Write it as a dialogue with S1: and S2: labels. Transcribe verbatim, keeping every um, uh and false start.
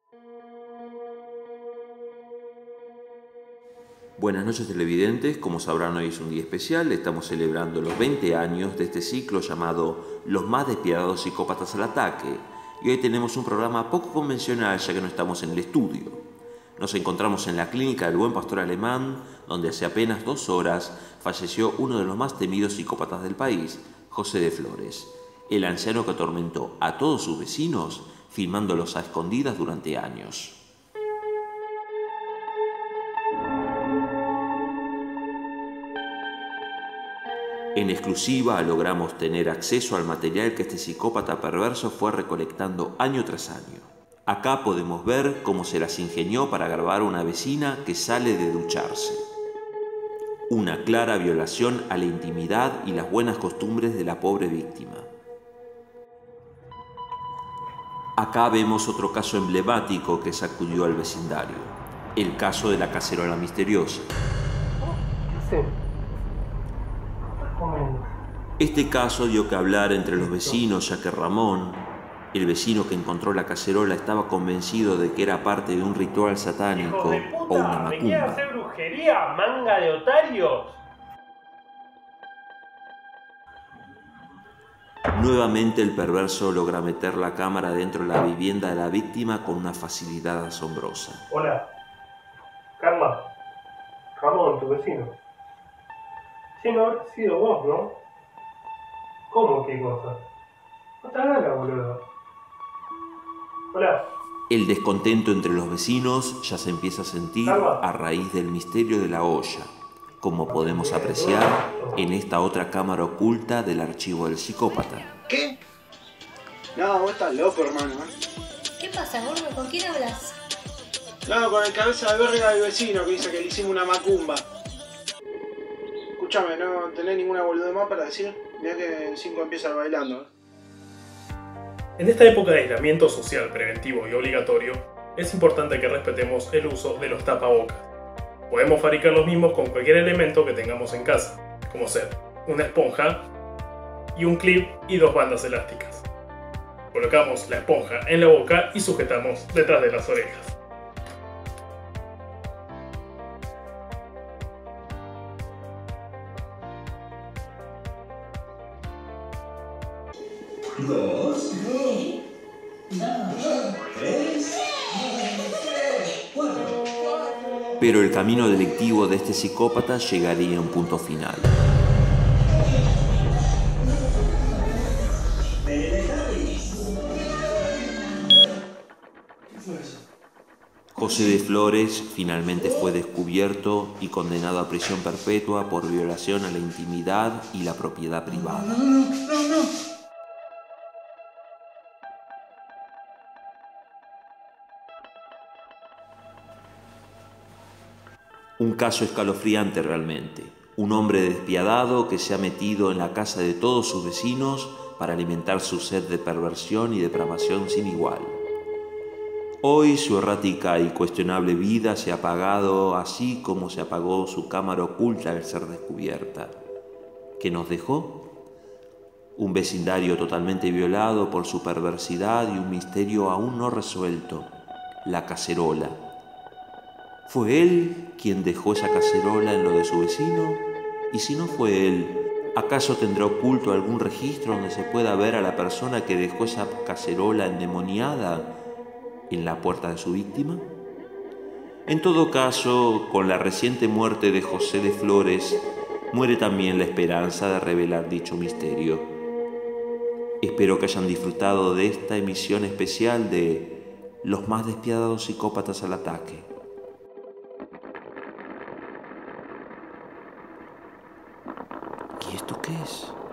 S1: Buenas noches televidentes, como sabrán hoy es un día especial, estamos celebrando los veinte años de este ciclo llamado Los más despiadados psicópatas al ataque, y hoy tenemos un programa poco convencional ya que no estamos en el estudio. Nos encontramos en la clínica del Buen Pastor Alemán, donde hace apenas dos horas falleció uno de los más temidos psicópatas del país, José de Flores, el anciano que atormentó a todos sus vecinos filmándolos a escondidas durante años. En exclusiva logramos tener acceso al material que este psicópata perverso fue recolectando año tras año. Acá podemos ver cómo se las ingenió para grabar a una vecina que sale de ducharse. Una clara violación a la intimidad y las buenas costumbres de la pobre víctima. Acá vemos otro caso emblemático que sacudió al vecindario. El caso de la cacerola misteriosa.
S2: Sí.
S1: Este caso dio que hablar entre los vecinos, ya que Ramón, el vecino que encontró la cacerola, estaba convencido de que era parte de un ritual satánico o una macumba.
S2: ¿Me quieren hacer brujería, manga de otarios?
S1: Nuevamente el perverso logra meter la cámara dentro de la vivienda de la víctima con una facilidad asombrosa.
S2: Hola, Carla, Ramón, tu vecino. Sí, no habrá sido vos, ¿no? ¿Cómo qué cosa? No te hagas la boluda. Hola.
S1: El descontento entre los vecinos ya se empieza a sentir a raíz del misterio de la olla, como podemos apreciar en esta otra cámara oculta del archivo del psicópata.
S3: ¿Qué? No, vos estás loco, hermano. ¿eh?
S4: ¿Qué pasa, gordo? ¿Con quién hablas?
S3: No, con el cabeza de verga del vecino que dice que le hicimos una macumba. Escúchame, ¿no tenés ninguna boludez más para decir? Mirá que en cinco empieza bailando. ¿eh?
S2: En esta época de aislamiento social preventivo y obligatorio, es importante que respetemos el uso de los tapabocas. Podemos fabricar los mismos con cualquier elemento que tengamos en casa, como ser una esponja y un clip y dos bandas elásticas. Colocamos la esponja en la boca y sujetamos detrás de las orejas.
S5: Dos, dos, tres, cuatro.
S1: Pero el camino delictivo de este psicópata llegaría a un punto final. José de Flores finalmente fue descubierto y condenado a prisión perpetua por violación a la intimidad y la propiedad privada.
S5: No, no, no, no.
S1: Un caso escalofriante realmente. Un hombre despiadado que se ha metido en la casa de todos sus vecinos para alimentar su sed de perversión y depravación sin igual. Hoy su errática y cuestionable vida se ha apagado así como se apagó su cámara oculta al ser descubierta. ¿Qué nos dejó? Un vecindario totalmente violado por su perversidad y un misterio aún no resuelto, la cacerola. ¿Fue él quien dejó esa cacerola en lo de su vecino? Y si no fue él, ¿acaso tendrá oculto algún registro donde se pueda ver a la persona que dejó esa cacerola endemoniada en la puerta de su víctima? En todo caso, con la reciente muerte de José de Flores, muere también la esperanza de revelar dicho misterio. Espero que hayan disfrutado de esta emisión especial de Los más despiadados psicópatas al ataque. ¿Y esto qué es?